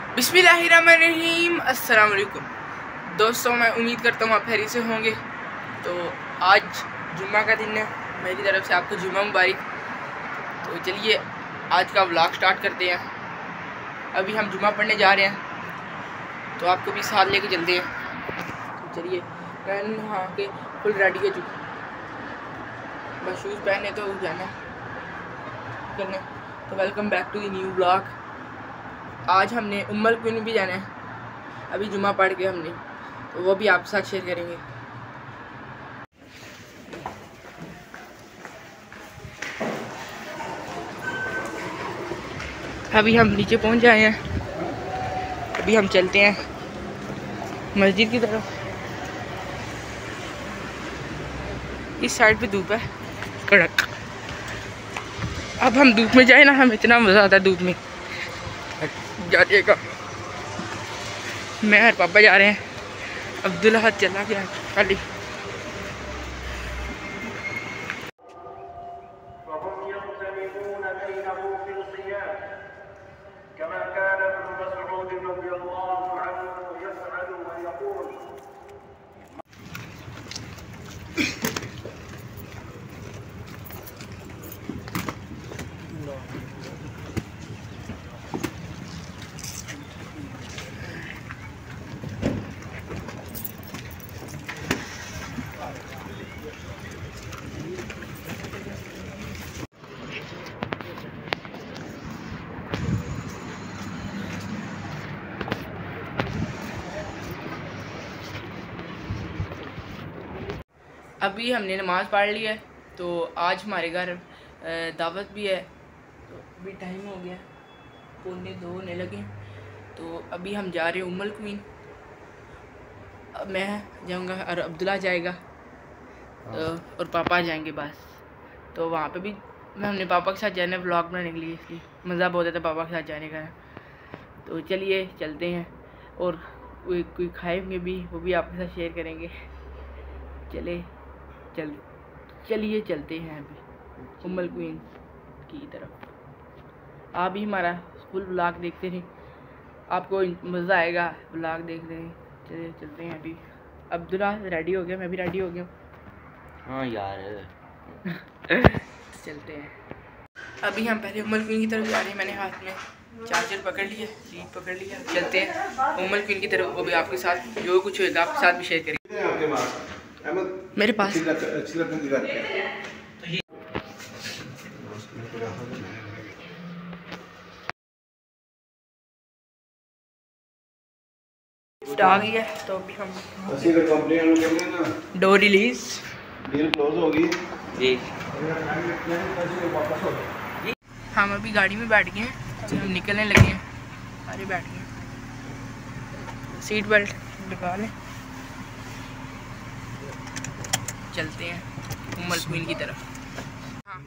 बिस्मिल्लाहिर्रहमानिर्रहीम। अस्सलाम वालेकुम दोस्तों, मैं उम्मीद करता हूँ आप खैरियत से होंगे। तो आज जुम्मा का दिन है, मेरी तरफ से आपको जुम्मा मुबारक। तो चलिए आज का व्लॉग स्टार्ट करते हैं। अभी हम जुम्मा पढ़ने जा रहे हैं, तो आपको भी साथ लेके चलते हैं। तो चलिए, मैं नहा के फुल रेडी हो चुका, बस शूज़ पहने तो जाना करने। तो welcome back to the new vlog. आज हमने उम्मुल कुइन भी जाना है, अभी जुम्मा पढ़ के हमने, तो वो भी आपके साथ शेयर करेंगे। अभी हम नीचे पहुंच जाए हैं, अभी हम चलते हैं मस्जिद की तरफ। इस साइड पे धूप है कड़क। अब हम धूप में जाए ना, हमें इतना मज़ा आता है धूप में जाने का। मैं और पापा जा रहे हैं, अब्दुल्ला हाथ चला गया खाली। अभी हमने नमाज़ पढ़ ली है, तो आज हमारे घर दावत भी है। तो अभी टाइम हो गया, 1:45 होने लगे। तो अभी हम जा रहे हैं उम्मुल कुइन। अब मैं जाऊंगा और अब्दुल्ला जाएगा, और पापा जाएंगे बस। तो वहाँ पे भी मैं हमने पापा के साथ जाना है व्लॉग बनाने के लिए, इसलिए मज़ा बहुत आता है पापा के साथ जाने का। तो चलिए चलते हैं, और कोई खाएंगे भी, वो भी आपके साथ शेयर करेंगे। चलिए चलते हैं अभी उम्मुल कुइन की तरफ। आप भी हमारा फुल व्लॉग देखते रहे, आपको मज़ा आएगा व्लॉग देखने में। चलिए चलते हैं अभी। अब्दुल्ला रेडी हो गया, मैं भी रेडी हो गया। हाँ यार चलते हैं। अभी हम पहले उम्मुल कुइन की तरफ जा रहे हैं। मैंने हाथ में चार्जर पकड़ लिया, लीड पकड़ लिया। चलते हैं उम्मुल कुइन की तरफ, वो भी आपके साथ जो कुछ होगा आपके साथ भी शेयर करेंगे। मेरे पास आ गई है, तो अभी हम डोर रिलीज, डील क्लोज होगी जी। हम अभी गाड़ी में बैठ गए हैं, अभी हम निकलने लगे हैं। अरे बैठ गए, सीट बेल्ट लगा लें। चलते हैं उम्मुल कुइन की तरफ। हाँ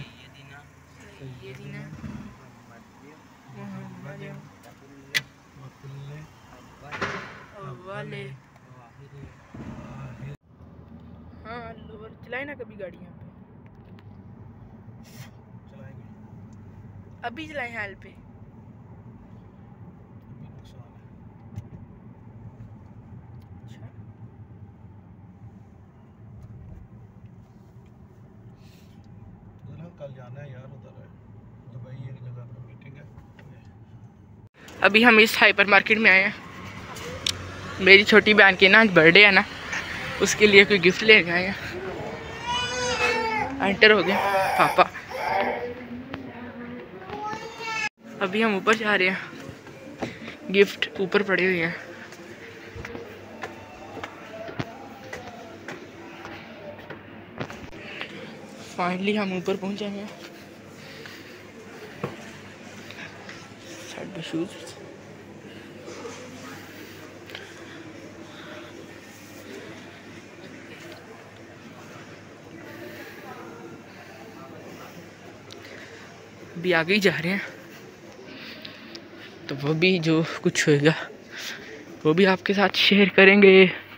हाँ, लोअर चलाए ना कभी गाड़ी यहाँ पे, अभी चलाए हाल पे। अच्छा, कल जाना है यार उधर दुबई एक जगह पर मीटिंग है। अभी हम इस हाइपर मार्केट में आए हैं। मेरी छोटी बहन की ना आज बर्थडे है ना, उसके लिए कोई गिफ्ट लेके आए हैं। एंटर हो गए पापा। अभी हम ऊपर जा रहे हैं, गिफ्ट ऊपर पड़े हुए हैं। फाइनली हम ऊपर पहुंच जाएंगे। साइड पे शूज, भी आगे ही जा रहे हैं। तो वो भी जो कुछ होएगा वो भी आपके साथ शेयर करेंगे।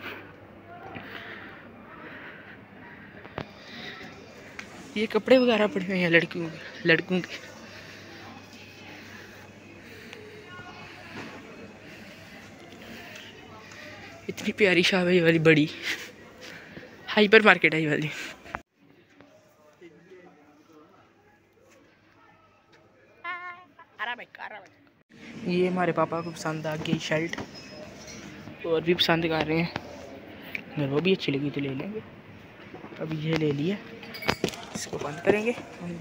ये कपड़े वगैरह पड़े हुए हैं लड़कों के। इतनी प्यारी शॉप है ये वाली, बड़ी हाइपर मार्केट है ये वाली। ये हमारे पापा को पसंद आ गई शर्ट, और भी पसंद कर रहे हैं, अगर वो भी अच्छी लगी तो ले लेंगे। अभी ये ले लिया, इसको बंद करेंगे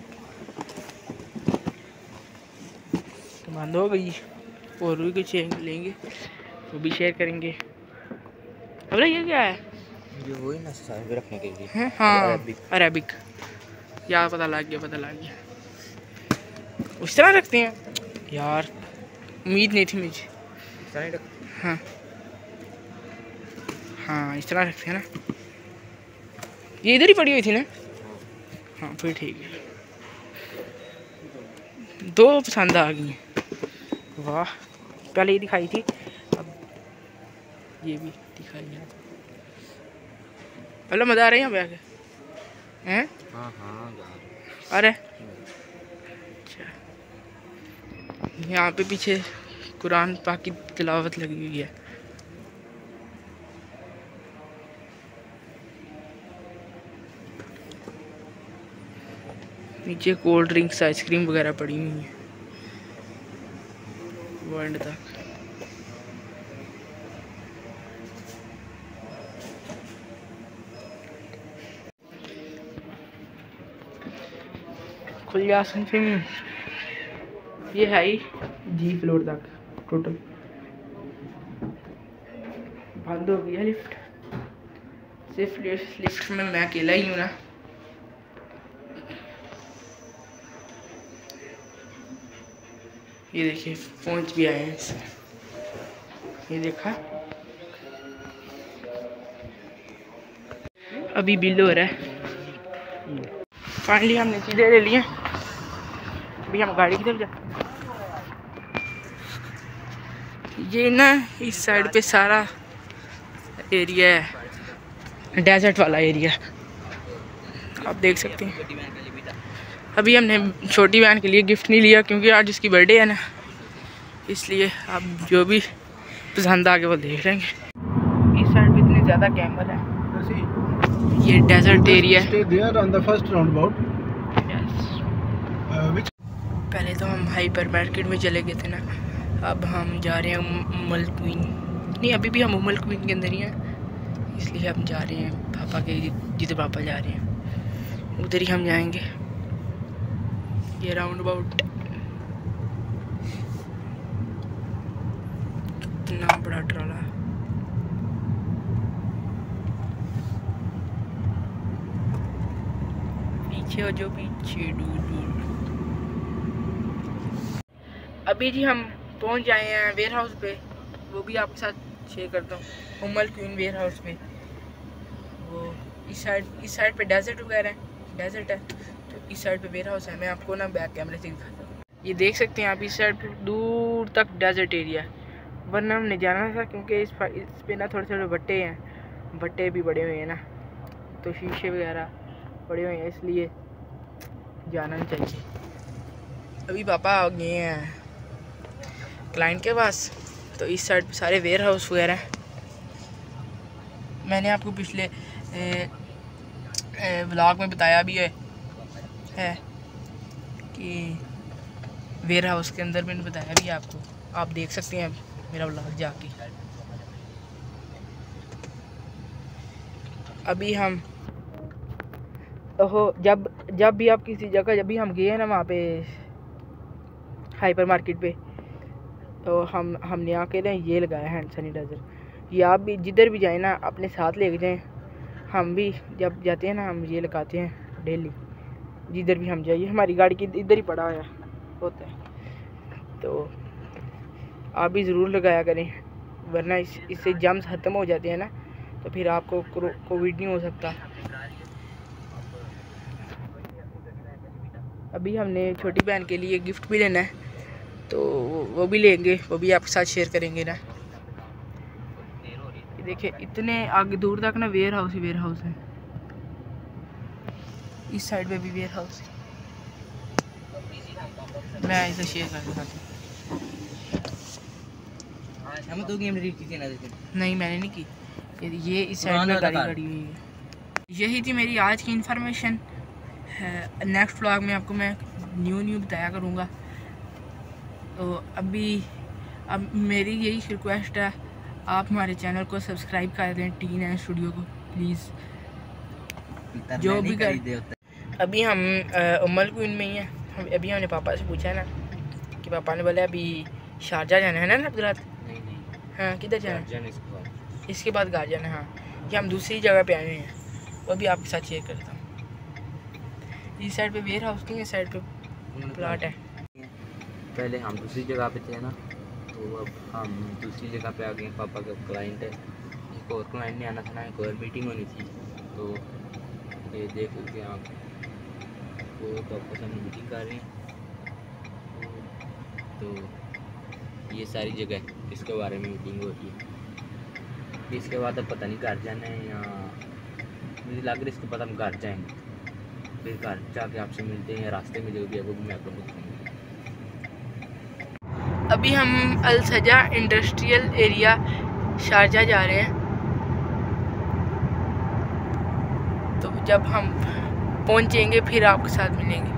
तो बंद हो गई। और भी कुछ लेंगे वो भी शेयर करेंगे। अब ये क्या है? ये वही ना साथ में रखने के लिए है? हाँ अरेबिक। यार पता लग गया। उस तरह रखते हैं यार, उम्मीद नहीं थी मुझे। हाँ हाँ इस तरह रखते हैं ना। ये इधर ही पड़ी हुई थी ना। हाँ फिर ठीक है, 2 पसंद आ गई। वाह, पहले ये दिखाई थी, अब ये भी दिखाई है। हेलो, मज़ा आ रहा है यहाँ पे आके हैं? हाँ अरे अच्छा, यहाँ पे पीछे कुरान पाक की तिलावत लगी हुई है। नीचे कोल्ड ड्रिंक्स आइसक्रीम वगैरह पड़ी हुई है वो एंड तक। खुलिया फिल्म ये है ही जी फ्लोर तक टोटल। बंद हो गई है लिफ्ट, सिर्फ लिफ्ट में मैं अकेला ही हूँ ना। ये देखिए पहुंच भी आए हैं इसमें, ये देखा। अभी बिल हो रहा है। फाइनली हमने चीज़ें ले ली हैं, अभी हम गाड़ी की तरफ जाते हैं। ये ना इस साइड पे सारा एरिया है, डेजर्ट वाला एरिया, आप देख सकते हैं। अभी हमने छोटी बहन के लिए गिफ्ट नहीं लिया क्योंकि आज उसकी बर्थडे है ना, इसलिए आप जो भी पसंद आ गए वो देख लेंगे। इस साइड पे इतने ज़्यादा कैमल है, ये डेजर्ट एरिया है। पहले तो हम हाइपर मार्केट में चले गए थे ना, अब हम जा रहे हैं उम्मुल क्वीन। नहीं, अभी भी हम उम्मुल क्वीन के अंदर ही हैं, इसलिए हम जा रहे हैं पापा के, जिधर पापा जा रहे हैं उधर ही हम जाएंगे। ये राउंड अबाउट कितना बड़ा ट्रॉला है। पीछे हो जो पीछे दूर। अभी जी हम पहुंच जाए हैं वेयर हाउस पे, वो भी आपके साथ शेयर करता हूँ। उम्मुल क्वीन वेयर हाउस पे, वो इस साइड पे डेजर्ट वगैरह है, डेजर्ट है तो इस साइड पे वेयर हाउस है। मैं आपको ना बैक कैमरे से दिखाता हूँ। ये देख सकते हैं आप, इस साइड पे दूर तक डेजर्ट एरिया है, वरना हमने जाना था क्योंकि इस पे ना थोड़े भट्टे हैं, भट्टे भी बड़े हुए हैं ना, तो शीशे वगैरह पड़े हुए हैं, इसलिए जाना नहीं चाहिए। अभी पापा आ गए हैं क्लाइंट के पास, तो इस साइड पे सारे वेयर हाउस वगैरह हैं। मैंने आपको पिछले व्लॉग में बताया भी है कि वेयर हाउस के अंदर मैंने बताया भी है आपको, आप देख सकते हैं मेरा व्लॉग जाके। अभी हम जब भी आप किसी जगह, जब भी हम गए हैं ना वहाँ पे हाइपर मार्केट पे, तो हमने आके ना ये लगाया हैंड सैनिटाइज़र। ये आप भी जिधर भी जाए ना अपने साथ लेके जाएं। हम भी जब जाते हैं ना हम ये लगाते हैं डेली, जिधर भी हम जाइए। हमारी गाड़ी की इधर ही पड़ा होता है, तो आप भी ज़रूर लगाया करें, वरना इससे जम्स ख़त्म हो जाते हैं ना, तो फिर आपको कोविड नहीं हो सकता। अभी हमने छोटी बहन के लिए गिफ्ट भी लेना है, तो वो भी लेंगे, वो भी आपके साथ शेयर करेंगे ना। देखिए इतने आगे दूर तक ना वेयर हाउस है। इस साइड पे भी वेयर हाउस है, मैं इसे शेयर कर देता हूँ। हम तो गेम डिलीट की ना देते। नहीं मैंने नहीं की, ये इस साइड में गाड़ी खड़ी हुई है। यही थी मेरी आज की इन्फॉर्मेशन है। नेक्स्ट व्लॉग में आपको मैं न्यू बताया करूँगा। तो अब मेरी यही रिक्वेस्ट है, आप हमारे चैनल को सब्सक्राइब कर दें, T9 स्टूडियो को प्लीज़। जो भी कर अभी हम उम्मल क्वीन में ही हैं। अभी हमने पापा से पूछा ना कि पापा ने बोला अभी शारजा जाना है ना अब्दुल्ला। नहीं हाँ किधर जाना है? इसके बाद घर जाना है। हाँ ये हम दूसरी जगह पे आए हुए हैं, वो भी आपके साथ शेयर करता हूँ। इस साइड पे वेयर हाउस नहीं है, इस साइड पे प्लाट है। पहले हम दूसरी जगह पे थे ना, तो अब हम दूसरी जगह पे आ गए। पापा का क्लाइंट है, एक और क्लाइंट ने आना था ना, एक और मीटिंग होनी थी। तो ये देख सकते हैं आप, वो पापा से मीटिंग कर रहे हैं। तो ये सारी जगह इसके बारे में मीटिंग होती है। इसके बाद अब पता नहीं घर जाना है या मुझे लग रहा है इसके बाद हम घर जाएंगे। फिर घर जाके आपसे मिलते हैं, रास्ते में जो भी है वो भी मैं आपको बताऊँगा। अभी हम अल सजा इंडस्ट्रियल एरिया शारजा जा रहे हैं। तो जब हम पहुंचेंगे फिर आपके साथ मिलेंगे।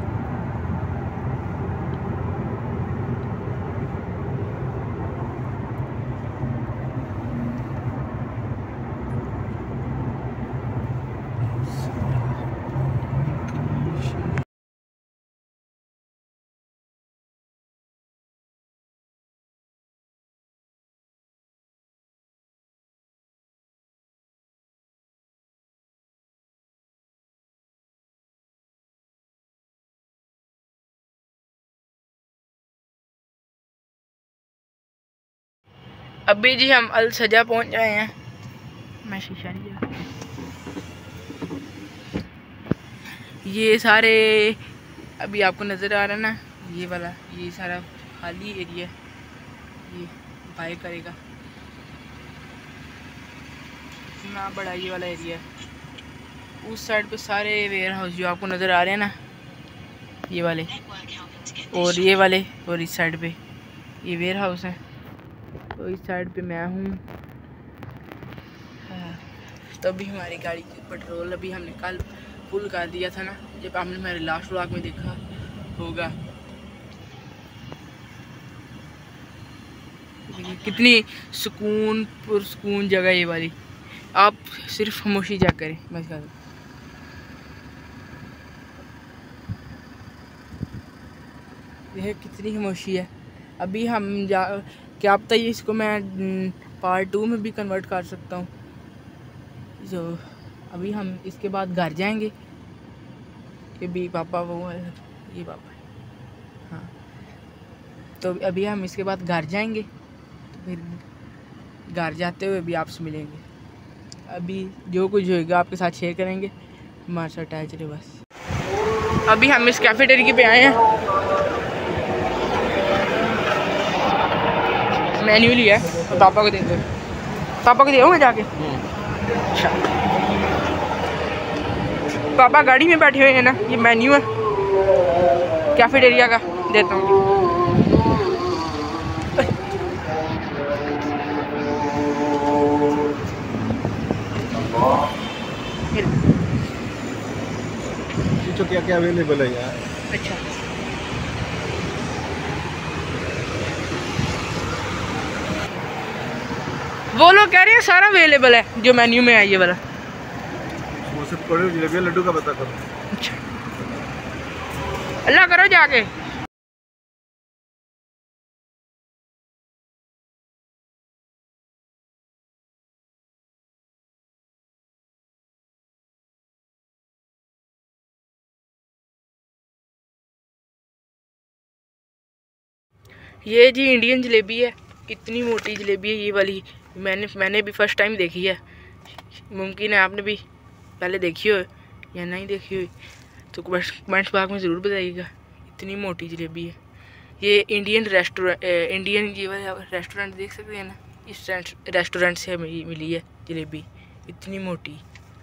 अभी जी हम अल सजा पहुंच गए हैं। मैं शीशा नहीं, ये सारे अभी आपको नज़र आ रहा है ना, ये वाला ये सारा खाली एरिया, ये बाय करेगा ना बड़ा ये वाला एरिया। उस साइड पे सारे वेयर हाउस जो आपको नज़र आ रहे हैं ना, ये वाले और ये वाले, और इस साइड पे ये वेयर हाउस है। तो इस साइड पे मैं हूँ। तो अभी हमारी गाड़ी की पेट्रोल अभी हमने कल फुल कर दिया था ना, जब आपने मेरे लास्ट व्लॉग में देखा होगा। कितनी सुकून जगह ये वाली, आप सिर्फ खामोशी चेक करें बस। यह कितनी खामोशी है। अभी हम क्या पता है इसको मैं पार्ट 2 में भी कन्वर्ट कर सकता हूँ। जो अभी हम इसके बाद घर जाएंगे। ये भी पापा वो है, ये पापा है। हाँ तो अभी हम इसके बाद घर जाएंगे, तो फिर घर जाते हुए भी आपसे मिलेंगे। अभी जो कुछ होएगा आपके साथ शेयर करेंगे, हमारे साथ अटैच रहे बस। अभी हम इस कैफेटेरिया पे आए हैं, मेन्यू लिया है तो पापा को दे दो। पापा को दे मैं जाके। अच्छा पापा गाड़ी में बैठे हुए हैं ना, ये मेन्यू है कैफेटेरिया का, देता हूँ। पूछो क्या क्या अवेलेबल है यार। अच्छा वो लोग कह रहे हैं सारा अवेलेबल है जो मेन्यू में है ये वाला। समोसे पकौड़े जलेबी लड्डू का पता करो। अच्छा अल्लाह करो जाके। ये जी इंडियन जलेबी है, कितनी मोटी जलेबी है ये वाली। मैंने भी फर्स्ट टाइम देखी है। मुमकिन है आपने भी पहले देखी हो या नहीं देखी हो, तो कमेंट्स बॉक्स में ज़रूर बताइएगा। इतनी मोटी जलेबी है। ये इंडियन ये वाला रेस्टोरेंट देख सकते हैं ना, इस रेस्टोरेंट से मिली है जलेबी इतनी मोटी।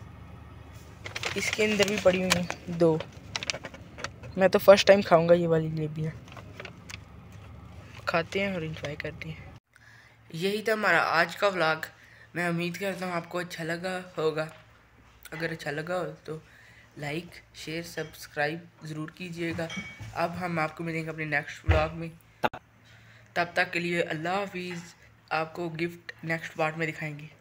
इसके अंदर भी पड़ी हुई हैं 2। मैं तो फर्स्ट टाइम खाऊंगा ये वाली जलेबियाँ। खाते हैं और इंजॉय करते हैं। यही था हमारा आज का व्लॉग। मैं उम्मीद करता हूँ आपको अच्छा लगा होगा। अगर अच्छा लगा हो तो लाइक शेयर सब्सक्राइब ज़रूर कीजिएगा। अब हम आपको मिलेंगे अपने नेक्स्ट व्लॉग में। तब तक के लिए अल्लाह हाफिज़। आपको गिफ्ट नेक्स्ट पार्ट में दिखाएंगे।